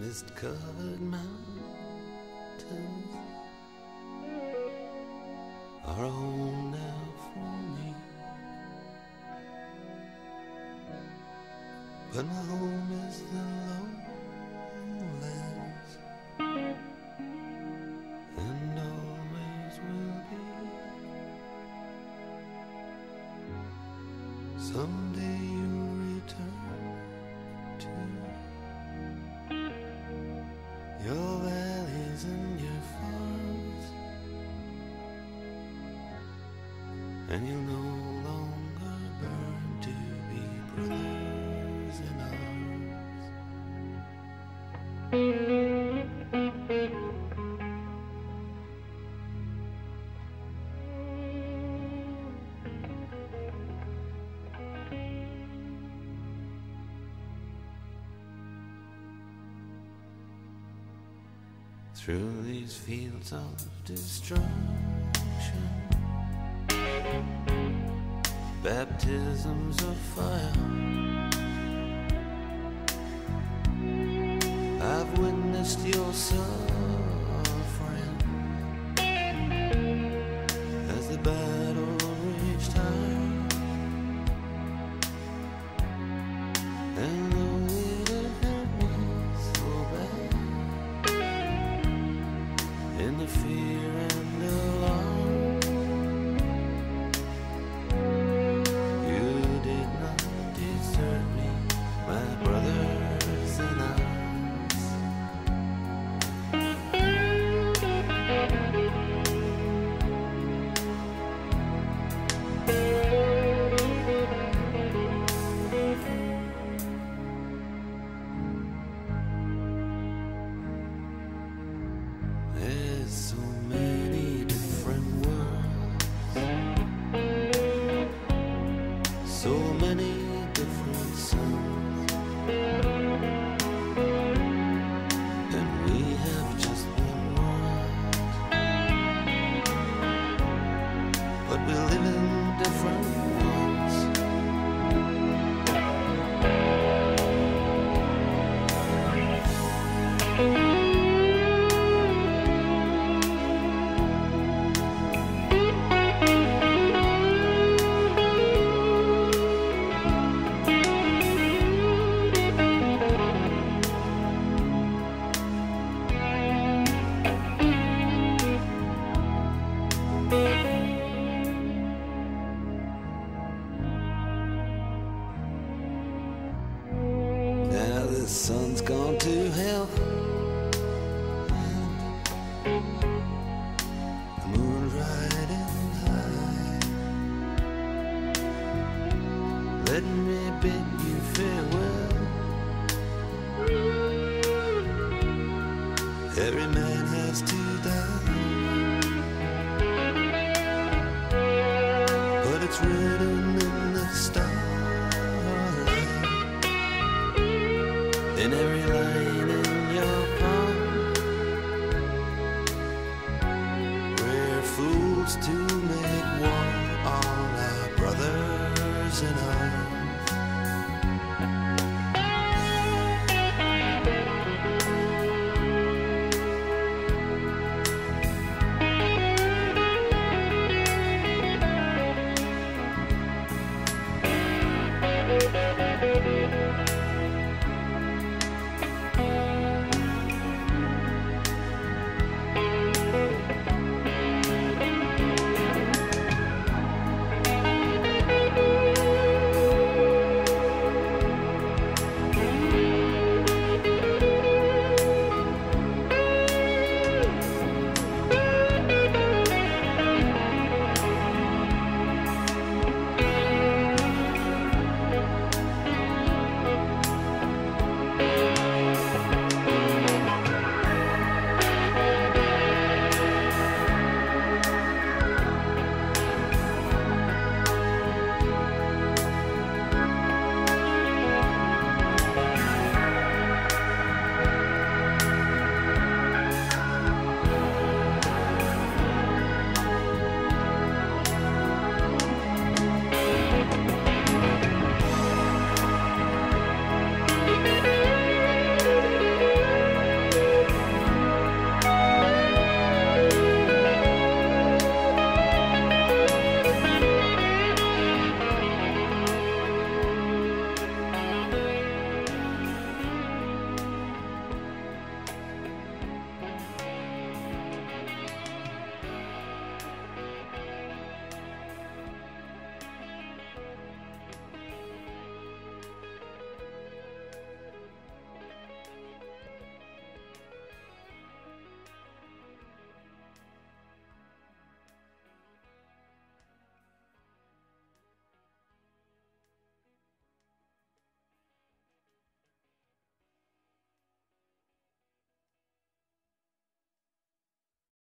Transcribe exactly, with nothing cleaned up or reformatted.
mist-covered mountains are a home now for me, but my home is the lowlands, and always will be. Someday you'll return to your valleys and your farms, and you'll no longer burn to be brothers in arms. Through these fields of destruction, baptisms of fire, I've witnessed your suffering as the battle reached high, and though it had hurt me so bad, in the fear and alarm, you did not desert me, my brothers in arms. There's so many different worlds, so many different suns, and we have just one world, but we live in different ones. Now the sun's gone to hell, the moon's riding high. Let me bid you farewell. Every man has to die, but it's written in the stars, in every line in your palm. We're fools to make war on our brothers in arms.